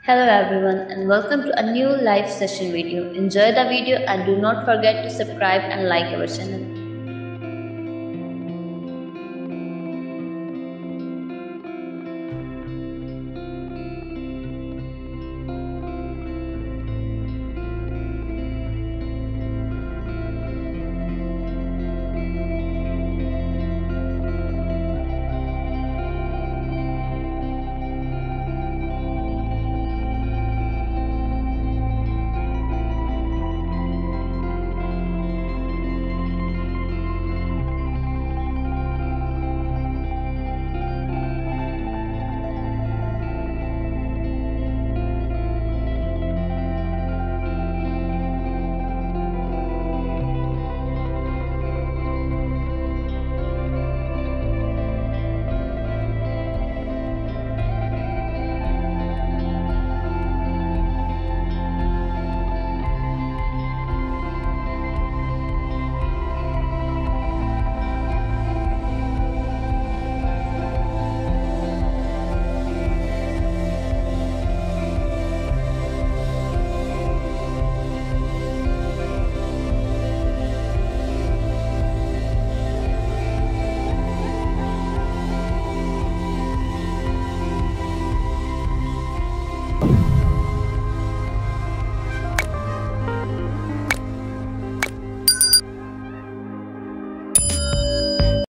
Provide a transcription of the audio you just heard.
Hello everyone and welcome to a new live session video. Enjoy the video and do not forget to subscribe and like our channel.